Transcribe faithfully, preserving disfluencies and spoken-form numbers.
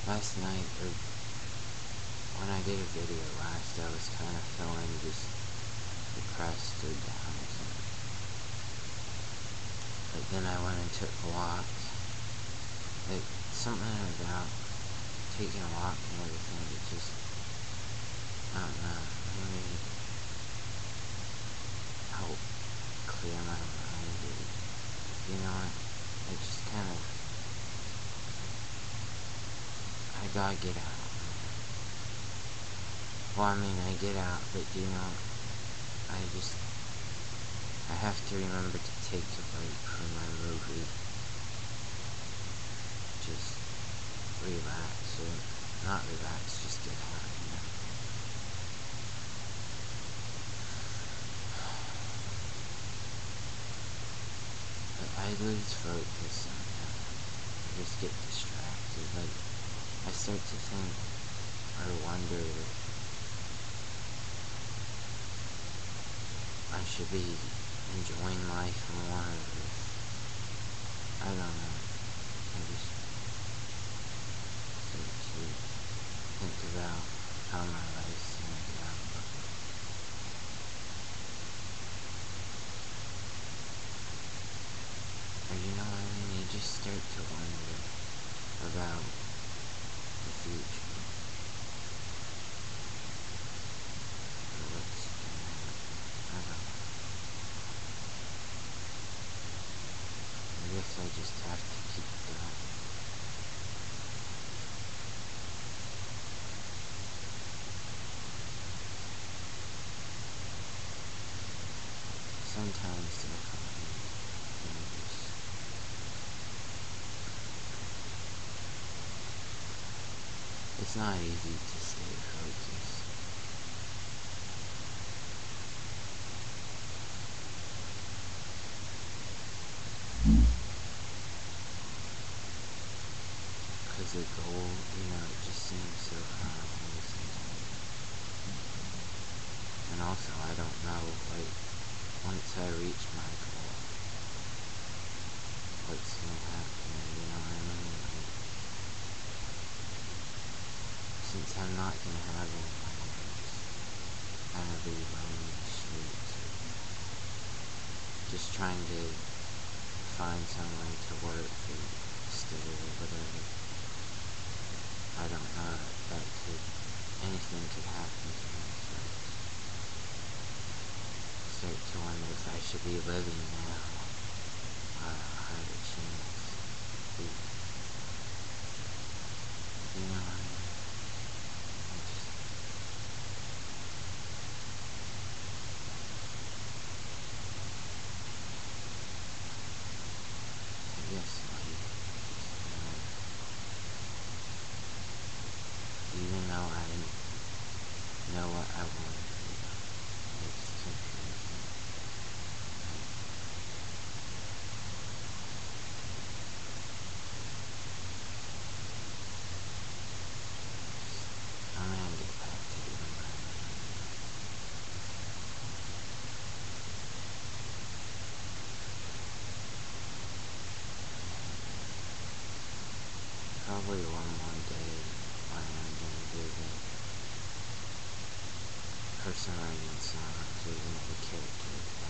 last night, or when I did a video last, I was kind of feeling just depressed or down or something. But then I went and took walks. Like, something about taking a walk and everything, it just, I don't know, it really helped clear my mind, or, you know, I just kind of, I gotta get out. Well, I mean, I get out, but, you know, I just, I have to remember to take a break from my movie. Just relax, or not relax, just get out, you know. But I lose focus sometimes. I just get distracted. Like, I start to think or wonder if I should be enjoying life more, or if, I don't know. I just start to think about how my life's gonna go. Or, you know what I mean? You just start to wonder about the future. Or what's gonna happen. I don't know. I guess I just have to keep going. Sometimes definitely, you know, just, it's not easy to stay focused. Because the goal, you know, it just seems so far away sometimes. And also, I don't know, like, once I reach my goal, what's gonna happen, you know what I mean? Like, since I'm not gonna have anyone, just kind of be roaming the streets, or just trying to find somewhere to work or stay or whatever. I don't know, that could, anything could happen to me, so I start to wonder if I should be living now, while I have a chance to, you know what I mean? I just, I guess life, just, you know, even though I know what I want to do, it's confusing. Like, I'm gonna get back to doing my movie. Probably one more day when I'm gonna do the person writing songs or one of the characters.